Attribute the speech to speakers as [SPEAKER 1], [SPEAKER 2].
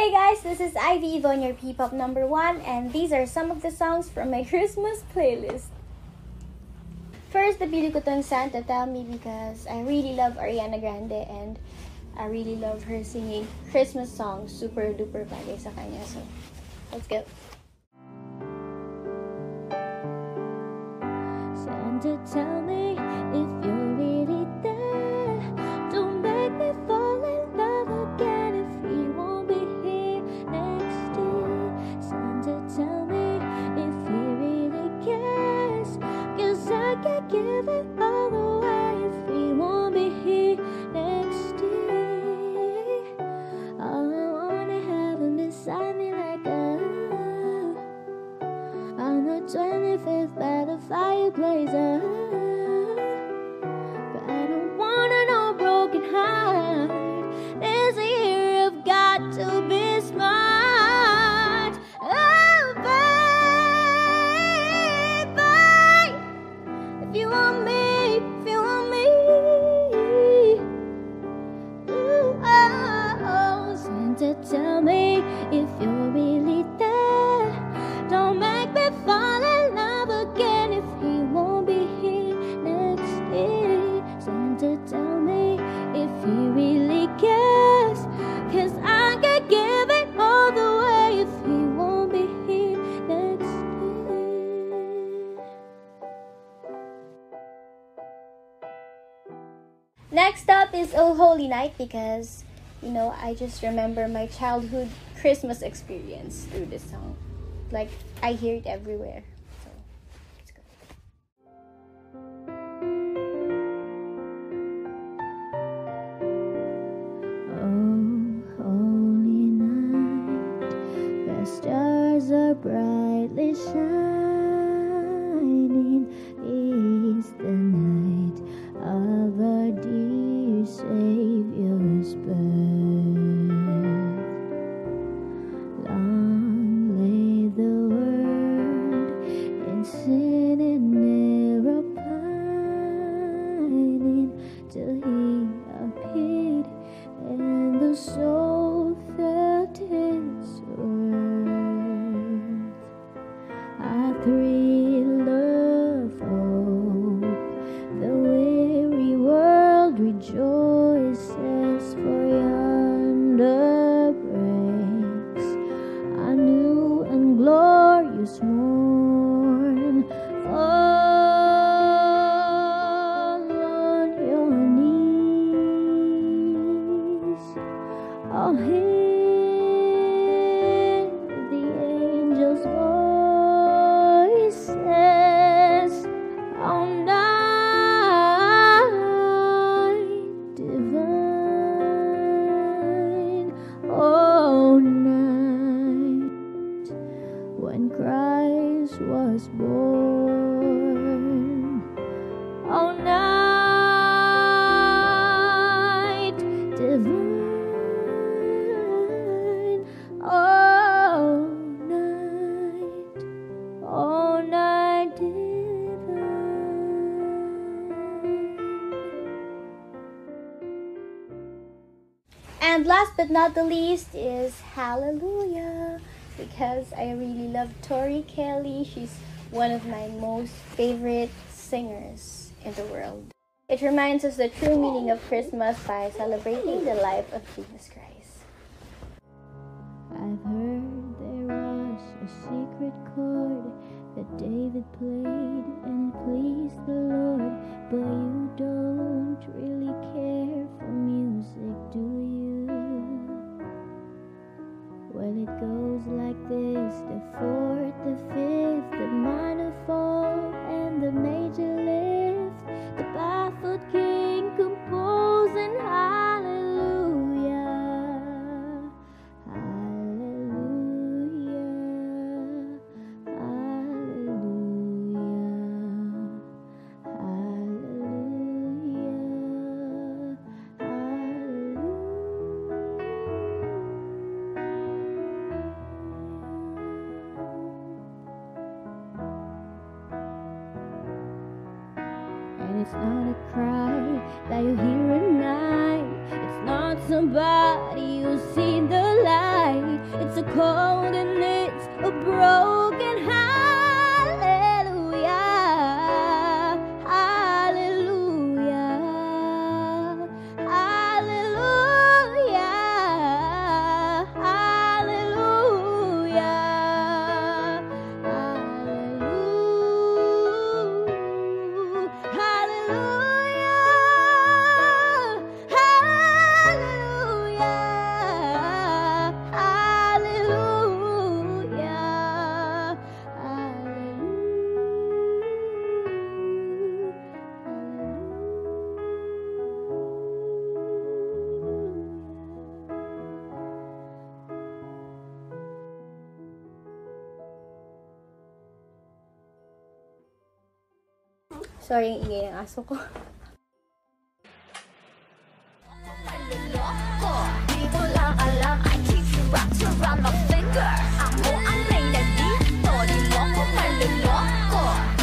[SPEAKER 1] Hey guys, this is Ivy Yvonne, your P-pop number one, and these are some of the songs from my Christmas playlist. First, napili ko tong Santa Tell Me because I really love Ariana Grande and I really love her singing Christmas songs. Super duper bagay sa kanya. So, let's go.
[SPEAKER 2] Santa, tell me if you're really there. Don't make me fall in love again if he won't be here next year. Santa, tell me if he really cares, 'cause I can't give it all away if he won't be here next year. All I wanna have him beside me like on the 25th by the fireplace. But I don't want no broken heart. This year I've got to be smart. Oh, baby, if you want me, ooh, oh, Santa, tell me if you're really there. Don't make me fall in love again if he won't be here next year. Santa, tell me if he really cares, 'cause I can give it all the way if he won't be here next year.
[SPEAKER 1] Next up is Oh Holy Night because, I just remember my childhood Christmas experience through this song. Like, I hear it everywhere. So, let's go.
[SPEAKER 2] Oh, holy night, the stars are brightly shining. It's the night of our dear Savior's birth. Long lay the world in sin and error pining, till he appeared and the soul felt his worth. Our thrill of hope, the weary world rejoices, for yonder breaks a new and glorious morn. Fall on your knees, all hear the angels' voices. All night divine, all night when Christ was born. All night divine, all night divine.
[SPEAKER 1] And last but not the least is Hallelujah because I really love Tori Kelly. She's one of my most favorite singers in the world. It reminds us the true meaning of Christmas by celebrating the life of Jesus Christ.
[SPEAKER 2] I've heard there was a secret chord that David played and it pleased the Lord, but you don't really care for music, do you? Well, it goes like this: the fourth, the fifth, the minor fall, and the major lift. The barefoot king composing hallelujah, hallelujah, hallelujah, hallelujah, hallelujah. everybody who's seen the light. It's a cold and it's a broken hallelujah, hallelujah, hallelujah, hallelujah,
[SPEAKER 1] Sorry, yung ingay ng aso ko.
[SPEAKER 3] Di ko lang alam, I keep you wrapped around my finger. Ang mo ang may nandito, di mo ko maluloko.